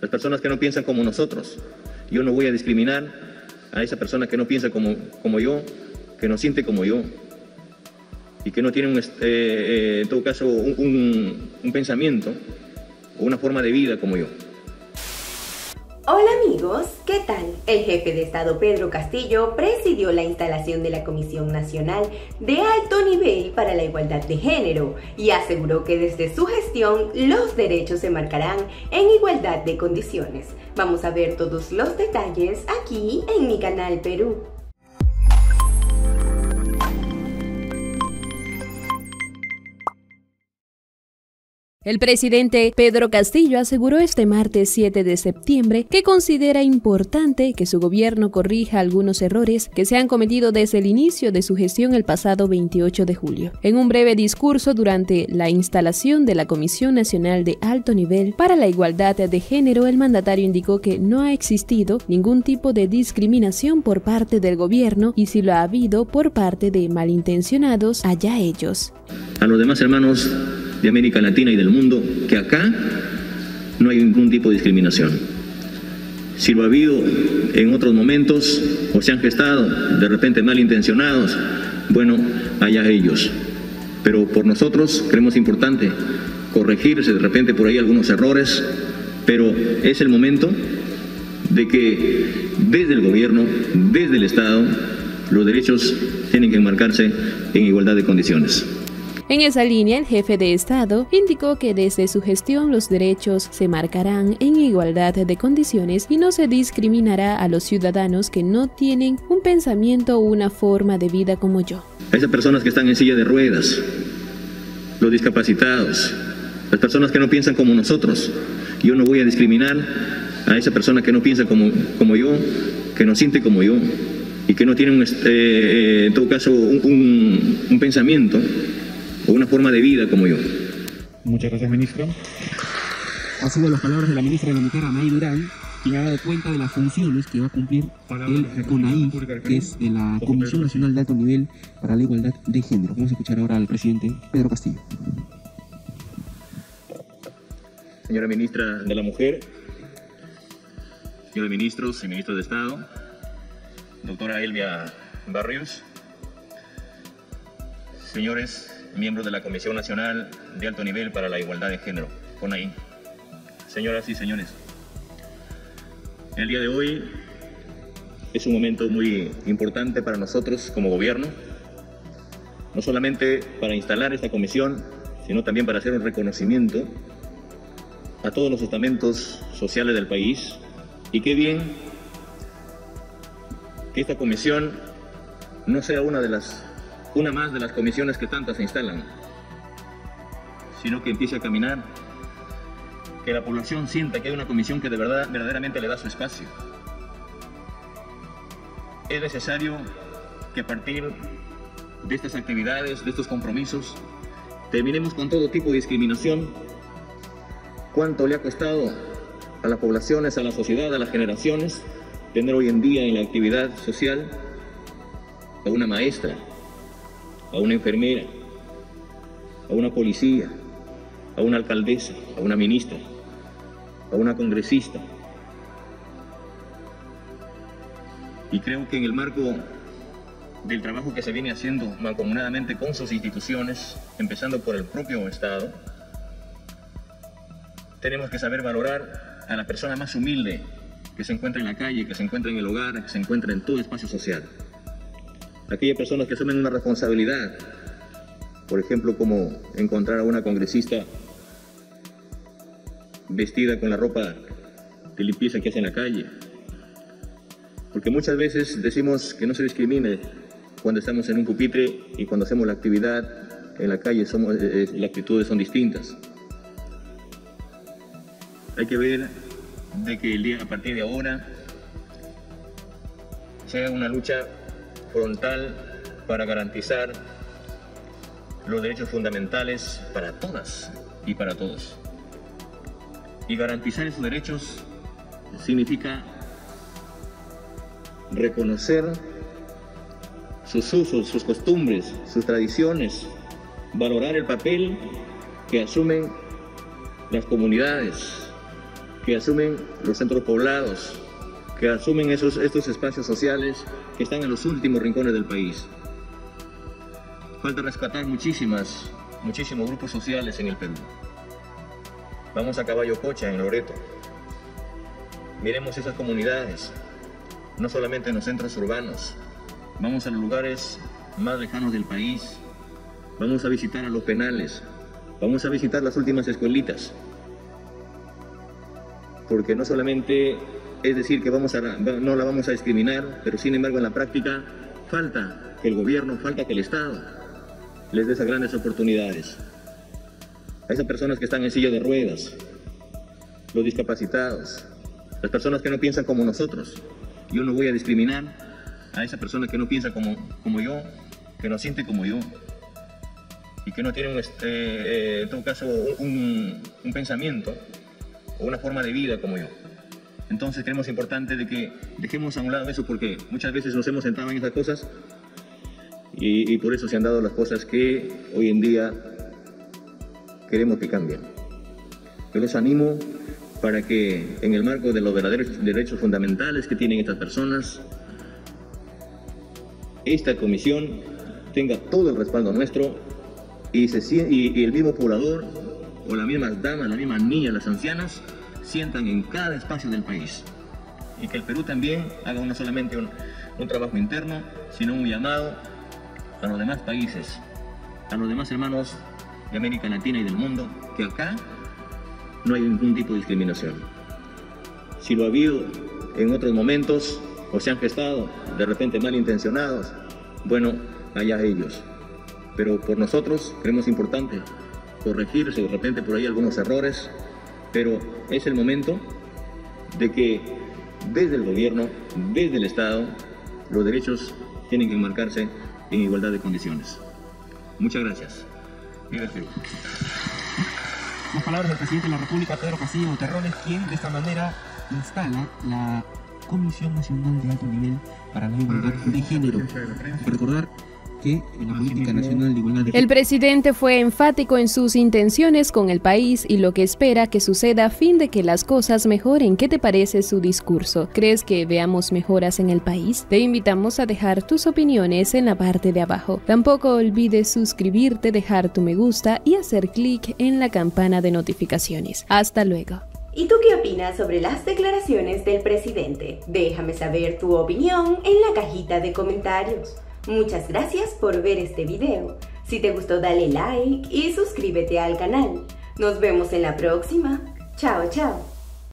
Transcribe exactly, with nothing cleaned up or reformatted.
las personas que no piensan como nosotros. Yo no voy a discriminar a esa persona que no piensa como, como yo, que no siente como yo y que no tiene, un, eh, eh, en todo caso, un, un, un pensamiento o una forma de vida como yo. Hola amigos, ¿qué tal? El jefe de Estado Pedro Castillo presidió la instalación de la Comisión Nacional de Alto Nivel para la Igualdad de Género y aseguró que desde su gestión los derechos se marcarán en igualdad de condiciones. Vamos a ver todos los detalles aquí en mi canal Perú. El presidente Pedro Castillo aseguró este martes siete de septiembre que considera importante que su gobierno corrija algunos errores que se han cometido desde el inicio de su gestión el pasado veintiocho de julio. En un breve discurso durante la instalación de la Comisión Nacional de Alto Nivel para la Igualdad de Género, el mandatario indicó que no ha existido ningún tipo de discriminación por parte del gobierno y si lo ha habido por parte de malintencionados, allá ellos. A los demás hermanos de América Latina y del mundo, que acá no hay ningún tipo de discriminación. Si lo ha habido en otros momentos o se han gestado de repente malintencionados, bueno, allá ellos. Pero por nosotros creemos importante corregirse de repente por ahí algunos errores, pero es el momento de que desde el gobierno, desde el Estado, los derechos tienen que enmarcarse en igualdad de condiciones. En esa línea, el jefe de Estado indicó que desde su gestión los derechos se marcarán en igualdad de condiciones y no se discriminará a los ciudadanos que no tienen un pensamiento o una forma de vida como yo. A esas personas que están en silla de ruedas, los discapacitados, las personas que no piensan como nosotros. Yo no voy a discriminar a esa persona que no piensa como, como yo, que no siente como yo y que no tiene, un, eh, en todo caso, un, un, un pensamiento o una forma de vida como yo. Muchas gracias, ministro. Ha sido las palabras de la ministra de la Mujer, Anaí Durán, quien ha dado cuenta de las funciones que va a cumplir el CONAIE, que es de la Comisión Nacional de Alto Nivel para la Igualdad de Género. Vamos a escuchar ahora al presidente Pedro Castillo. Señora ministra de la Mujer, señores ministros y ministros de Estado, doctora Elvia Barrios, señores miembros de la Comisión Nacional de Alto Nivel para la Igualdad de Género, CONAIE, señoras y señores, el día de hoy es un momento muy importante para nosotros como gobierno, no solamente para instalar esta comisión, sino también para hacer un reconocimiento a todos los estamentos sociales del país, y qué bien que esta comisión no sea una de las una más de las comisiones que tantas se instalan, sino que empiece a caminar, que la población sienta que hay una comisión que de verdad, verdaderamente le da su espacio. Es necesario que a partir de estas actividades, de estos compromisos, terminemos con todo tipo de discriminación. ¿Cuánto le ha costado a las poblaciones, a la sociedad, a las generaciones, tener hoy en día en la actividad social a una maestra, a una enfermera, a una policía, a una alcaldesa, a una ministra, a una congresista? Y creo que en el marco del trabajo que se viene haciendo mancomunadamente con sus instituciones, empezando por el propio Estado, tenemos que saber valorar a la persona más humilde que se encuentra en la calle, que se encuentra en el hogar, que se encuentra en todo espacio social. Aquellas personas que asumen una responsabilidad, por ejemplo, como encontrar a una congresista vestida con la ropa de limpieza que hace en la calle. Porque muchas veces decimos que no se discrimine cuando estamos en un pupitre y cuando hacemos la actividad en la calle somos, eh, las actitudes son distintas. Hay que ver de que el día a partir de ahora sea una lucha frontal para garantizar los derechos fundamentales para todas y para todos. Y garantizar esos derechos significa reconocer sus usos, sus costumbres, sus tradiciones, valorar el papel que asumen las comunidades, que asumen los centros poblados, que asumen esos, estos espacios sociales que están en los últimos rincones del país. Falta rescatar muchísimas, muchísimos grupos sociales en el Perú. Vamos a Caballo Cocha, en Loreto. Miremos esas comunidades, no solamente en los centros urbanos. Vamos a los lugares más lejanos del país. Vamos a visitar a los penales. Vamos a visitar las últimas escuelitas. Porque no solamente es decir que vamos a, no la vamos a discriminar, pero sin embargo en la práctica falta que el gobierno, falta que el Estado les dé esas grandes oportunidades. A esas personas que están en silla de ruedas, los discapacitados, las personas que no piensan como nosotros. Yo no voy a discriminar a esa persona que no piensa como, como yo, que no siente como yo y que no tiene, un, eh, en todo caso, un, un pensamiento o una forma de vida como yo. Entonces creemos importante de que dejemos a un lado eso, porque muchas veces nos hemos sentado en esas cosas y, y por eso se han dado las cosas que hoy en día queremos que cambien. Yo los animo para que en el marco de los verdaderos derechos fundamentales que tienen estas personas, esta comisión tenga todo el respaldo nuestro y, se, y, y el mismo poblador o las mismas damas, las mismas niñas, las ancianas, sientan en cada espacio del país. Y que el Perú también haga no solamente un, un trabajo interno, sino un llamado a los demás países, a los demás hermanos de América Latina y del mundo, que acá no hay ningún tipo de discriminación. Si lo ha habido en otros momentos, o se han gestado de repente malintencionados, bueno, allá ellos. Pero por nosotros creemos importante corregirse de repente por ahí algunos errores, pero es el momento de que desde el gobierno, desde el Estado, los derechos tienen que enmarcarse en igualdad de condiciones. Muchas gracias. Viva el Perú. Las palabras del presidente de la República, Pedro Castillo Terrones, quien de esta manera instala la Comisión Nacional de Alto Nivel para la Igualdad de Género. Recordar que en la Política Nacional de Igualdad de Género... El presidente fue enfático en sus intenciones con el país y lo que espera que suceda a fin de que las cosas mejoren. ¿Qué te parece su discurso? ¿Crees que veamos mejoras en el país? Te invitamos a dejar tus opiniones en la parte de abajo. Tampoco olvides suscribirte, dejar tu me gusta y hacer clic en la campana de notificaciones. Hasta luego. ¿Y tú qué opinas sobre las declaraciones del presidente? Déjame saber tu opinión en la cajita de comentarios. Muchas gracias por ver este video. Si te gustó, dale like y suscríbete al canal. Nos vemos en la próxima. Chao, chao.